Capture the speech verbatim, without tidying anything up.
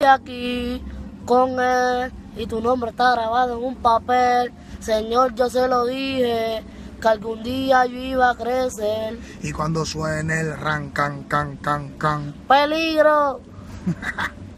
aquí con él y tu nombre está grabado en un papel. Señor, yo se lo dije, que algún día yo iba a crecer. Y cuando suene el ran, can, can, can, can. ¡Peligro!